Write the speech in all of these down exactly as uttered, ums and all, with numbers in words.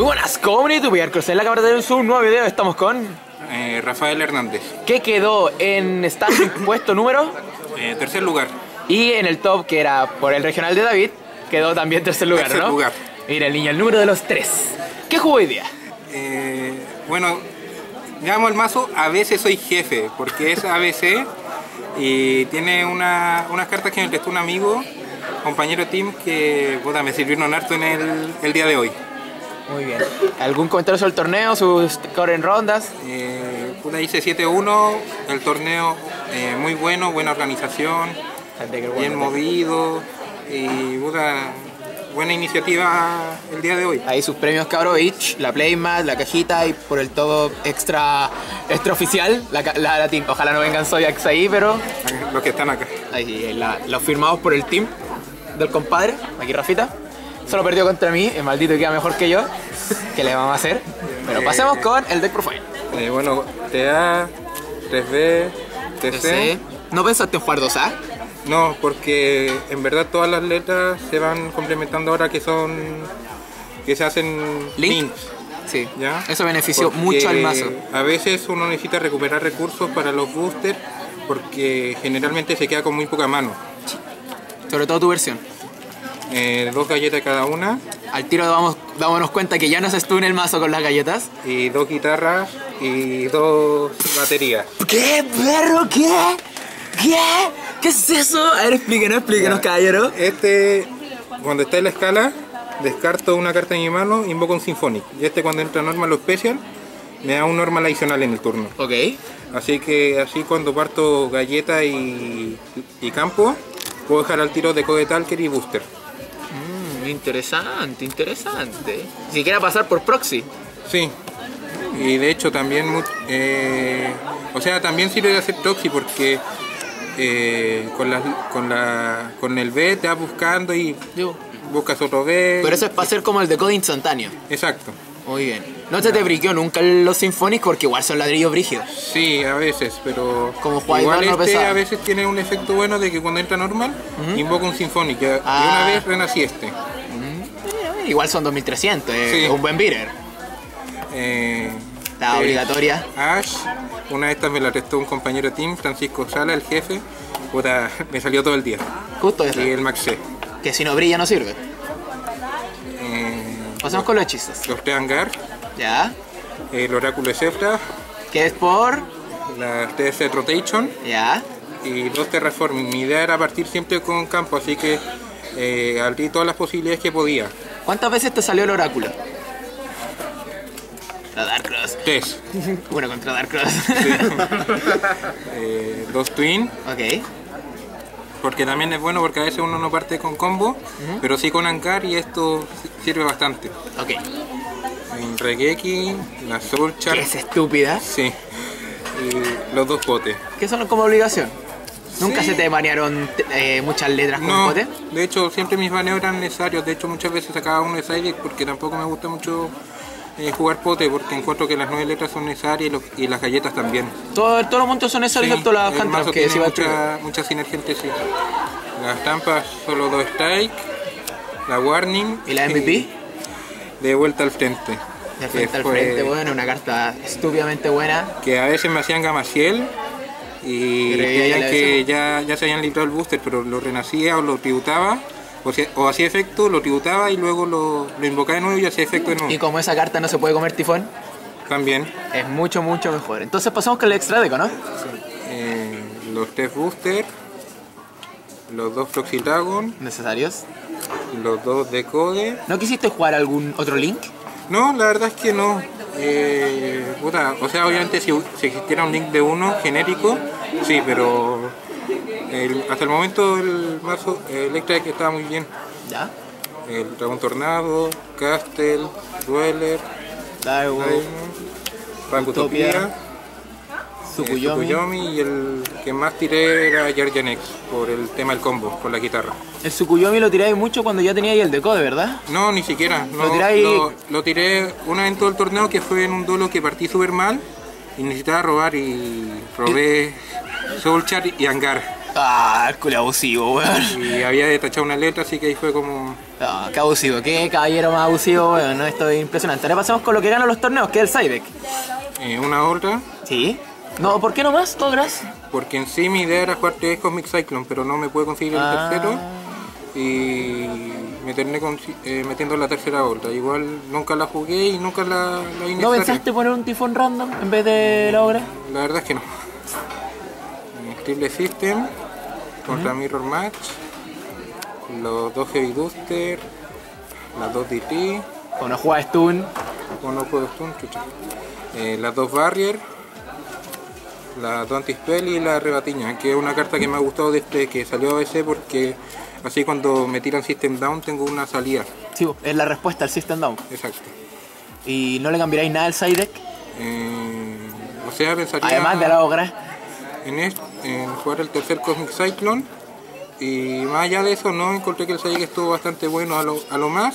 Muy buenas, comunidad, voy a en la cámara de un nuevo video. Estamos con eh, Rafael Hernández, que quedó en standing puesto número eh, tercer lugar. Y en el top, que era por el regional de David, quedó también tercer lugar, tercer ¿no? lugar. Mira, el niño, el número de los tres. ¿Qué jugó hoy día? Eh, bueno, llamo al mazo A veces soy jefe, porque es A B C y tiene una, unas cartas que me prestó un amigo, compañero team, que puta, me sirvieron harto en el, el día de hoy. Muy bien. ¿Algún comentario sobre el torneo, sus score en rondas? Eh, puta, hice siete uno, el torneo eh, muy bueno, buena organización, bien movido y puta, buena iniciativa el día de hoy. Ahí sus premios Cabrovich, la Playmat, la cajita y por el todo extra extra oficial, la, la, la team. Ojalá no vengan Zodiacs ahí, pero... Los que están acá. Ahí, la, los firmados por el team del compadre, aquí Rafita. Solo perdió contra mí, el maldito queda mejor que yo. ¿Qué le vamos a hacer? Pero pasemos con el deck profile. Eh, bueno, T A, tres B, T C. ¿No pensaste en jugar dos A? No, porque en verdad todas las letras se van complementando ahora que son... que se hacen Link. links. Sí, ¿ya? Eso benefició Porque mucho al mazo. A veces uno necesita recuperar recursos para los boosters porque generalmente se queda con muy poca mano. Sobre todo tu versión. Eh, dos galletas cada una. Al tiro damos, dámonos cuenta que ya no se stun el mazo con las galletas. Y dos guitarras y dos baterías. ¿Qué, perro? ¿Qué? ¿Qué? ¿Qué es eso? A ver, explíquenos, explíquenos, caballero. Este, cuando está en la escala, descarto una carta en mi mano, invoco un Symphonic. Y este, cuando entra normal o special, me da un normal adicional en el turno. Ok. Así que así cuando parto galleta y, y campo, puedo dejar al tiro de Code Talker y Booster. Mm, interesante, interesante. Si siquiera pasar por proxy. Sí. Y de hecho también, eh, o sea, también sirve de hacer proxy porque eh, con, la, con, la, con el B te vas buscando y Digo. buscas otro B. Pero eso es para hacer como el decode instantáneo. Exacto. Muy bien. ¿No se te briqueó nunca los Symphonics porque igual son ladrillos brígidos? Sí, a veces, pero como jugáis igual no este pesado. A veces tiene un efecto bueno de que cuando entra normal, uh-huh. invoca un Symphonic y, ah. y una vez renací este. Uh-huh. Igual son dos mil trescientos, eh, sí. es un buen beater. Eh, La eh, obligatoria. Ash, una de estas me la prestó un compañero de team, Francisco Sala, el jefe. Puta, me salió todo el día. Justo eso. Y el Max C. Que si no brilla no sirve. Eh, Pasamos con los hechizos. Los tres Hangar. Ya. El oráculo de Zefra. ¿Qué es por? La T S Rotation. Ya. Y dos Terraforming. Mi idea era partir siempre con campo, así que eh, abrí todas las posibilidades que podía. ¿Cuántas veces te salió el oráculo? La Darkross. Tres. Bueno, contra Darkross. Sí. eh, dos Twin. Ok. Porque también es bueno porque a veces uno no parte con combo, uh-huh. pero sí con Ankar y esto sirve bastante. Ok. En Regeki, la Soul Chart. ¿Qué es estúpida? Sí. Y los dos potes. ¿Qué son como obligación? ¿Nunca sí. se te banearon eh, muchas letras con no, pote? De hecho, siempre mis baneos eran necesarios. De hecho, muchas veces sacaba uno de side deck porque tampoco me gusta mucho eh, jugar pote porque encuentro que las nueve letras son necesarias y, lo, y las galletas también. Todo, todos los montos son necesarios, sí, todas las el mazo que tiene se va mucha, mucha sinergia entre sí. Las estampas, solo dos strike, la warning. ¿Y la M V P? De vuelta al frente. De frente al frente, bueno, una carta estúpidamente buena. Que a veces me hacían Gamaciel y creían que ya, ya se habían librado el booster, pero lo renacía o lo tributaba, o, sea, o hacía efecto, lo tributaba y luego lo, lo invocaba de nuevo y hacía efecto de nuevo. Y como esa carta no se puede comer tifón, también es mucho, mucho mejor. Entonces pasamos con el extra deco, ¿no? Sí. Eh, los tres boosters, los dos Proxy Dragon necesarios, los dos Decode. ¿No quisiste jugar algún otro Link? No, la verdad es que no. Eh, puta, o sea, obviamente si, si existiera un Link de uno genérico, sí, pero el, hasta el momento el mazo Electra que estaba muy bien. ¿Ya? El Dragón Tornado, Castle, Dweller, Utopia, Tsukuyomi. Tsukuyomi y el que más tiré era Yarjanex por el tema del combo, por la guitarra. El Tsukuyomi lo tiráis mucho cuando ya teníais el decode, ¿verdad? No, ni siquiera. No, ¿Lo tiráis? Lo, lo tiré una vez en todo el torneo que fue en un duelo que partí súper mal y necesitaba robar y robé Soul Chart y Hangar. Ah, el culo abusivo, weón. Y había detachado una letra, así que ahí fue como... Oh, qué abusivo, qué caballero más abusivo, weón, no, esto es impresionante. Ahora pasemos con lo que ganan los torneos, que es el Psydeck. Eh, una otra. Sí. No, ¿por qué no más? Todo gracias. Porque en sí mi idea era jugar tres Cosmic Cyclone, pero no me pude conseguir el Ah. tercero. Y me terminé con- eh, metiendo la tercera volta. Igual nunca la jugué y nunca la, la vi ¿No necesaria. pensaste poner un tifón random en vez de la obra? La verdad es que no. Eh, Triple System contra Mirror Match, los dos Heavy Duster, las dos D T, O no juegas Stun. con no puedo stun, chucha. Eh, las dos Barrier, las dos Anti-Spell y la Rebatiña, que es una carta que me ha gustado desde que salió a B C porque así cuando me tiran System Down tengo una salida. Sí, es la respuesta al System Down. Exacto. Y no le cambiaréis nada al side deck, Eh, o sea, pensaría además de la obra. en, est- en jugar el tercer Cosmic Cyclone. Y más allá de eso, no encontré que el Psychic estuvo bastante bueno a lo, a lo más.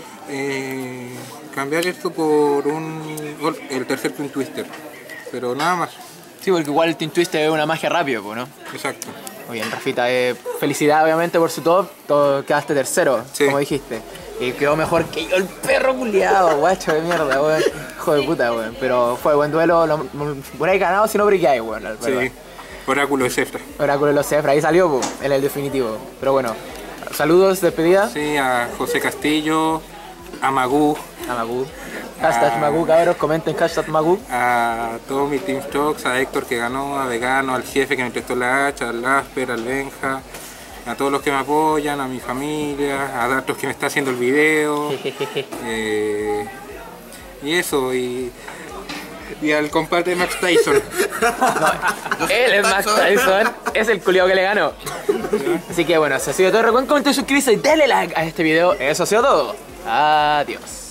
Eh, cambiar esto por un el tercer Twin Twister. Pero nada más. Sí, porque igual el Team Twister es una magia rápido, pues, ¿no? Exacto. Muy bien, Rafita, eh, felicidad obviamente por su top, todo, quedaste tercero, Sí. como dijiste. Y quedó mejor que yo, el perro culiado, guacho de mierda, weón. Hijo de puta, weón. Pero fue buen duelo, lo, por ahí ganado si no brigáis, weón, la Sí. verdad. Oráculo de Zefra. Oráculo de los Cefra, ahí salió, pues, en el definitivo. Pero bueno, saludos, despedida. Sí, a José Castillo, a Magú, A Magu. Hashtag Ah. Magu, cabros, comenten hashtag Magu. a todo mi Team Stocks, a Héctor que ganó, a Vegano, al jefe que me prestó la hacha, al Asper, al Benja, a todos los que me apoyan, a mi familia, a Datos que me está haciendo el video. eh, y eso, y, y al compadre Max Tyson. Él es Max Tyson, es el culiao que le ganó. Así que bueno, eso ha sido todo. Recuerden comentar, suscribirse y darle like a este video. Eso ha sido todo. Adiós.